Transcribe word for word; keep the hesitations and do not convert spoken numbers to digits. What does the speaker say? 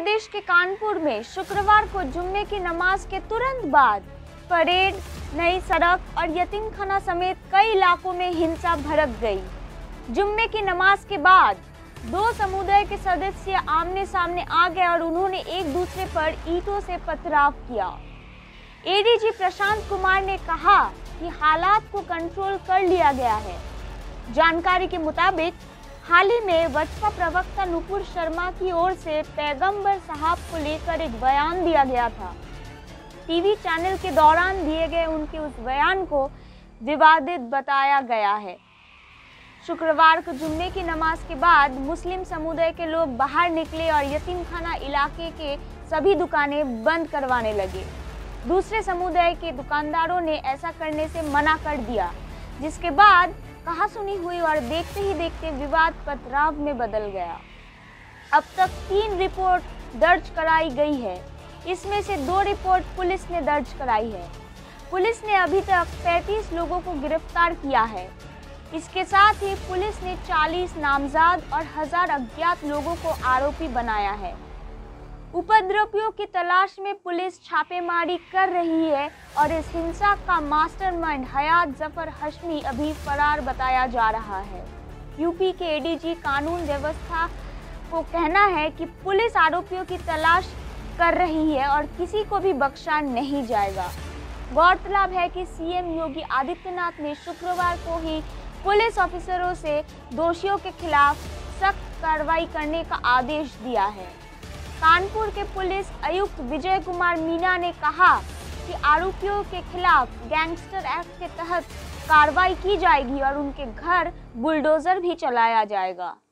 प्रदेश के कानपुर में शुक्रवार को जुम्मे की नमाज के तुरंत बाद परेड, नई सड़क और यतीम खाना समेत कई इलाकों में हिंसा भड़क गई। जुम्मे की नमाज के बाद दो समुदाय के सदस्य आमने सामने आ गए और उन्होंने एक दूसरे पर ईंटों से पथराव किया। एडीजी प्रशांत कुमार ने कहा कि हालात को कंट्रोल कर लिया गया है। जानकारी के मुताबिक हाल ही में वक्फ प्रवक्ता नुपुर शर्मा की ओर से पैगंबर साहब को लेकर एक बयान दिया गया था। टीवी चैनल के दौरान दिए गए उनके उस बयान को विवादित बताया गया है। शुक्रवार को जुम्मे की नमाज के बाद मुस्लिम समुदाय के लोग बाहर निकले और यतीमखाना इलाके के सभी दुकानें बंद करवाने लगे। दूसरे समुदाय के दुकानदारों ने ऐसा करने से मना कर दिया, जिसके बाद कहासुनी हुई और देखते ही देखते विवाद पथराव में बदल गया। अब तक तीन रिपोर्ट दर्ज कराई गई है। इसमें से दो रिपोर्ट पुलिस ने दर्ज कराई है। पुलिस ने अभी तक पैंतीस लोगों को गिरफ्तार किया है। इसके साथ ही पुलिस ने चालीस नामजद और हजार अज्ञात लोगों को आरोपी बनाया है। उपद्रवियों की तलाश में पुलिस छापेमारी कर रही है और इस हिंसा का मास्टरमाइंड हयात जफर हशमी अभी फरार बताया जा रहा है। यूपी के एडीजी कानून व्यवस्था को कहना है कि पुलिस आरोपियों की तलाश कर रही है और किसी को भी बख्शा नहीं जाएगा। गौरतलब है कि सीएम योगी आदित्यनाथ ने शुक्रवार को ही पुलिस ऑफिसरों से दोषियों के खिलाफ सख्त कार्रवाई करने का आदेश दिया है। कानपुर के पुलिस आयुक्त विजय कुमार मीना ने कहा कि आरोपियों के खिलाफ गैंगस्टर एक्ट के तहत कार्रवाई की जाएगी और उनके घर बुलडोजर भी चलाया जाएगा।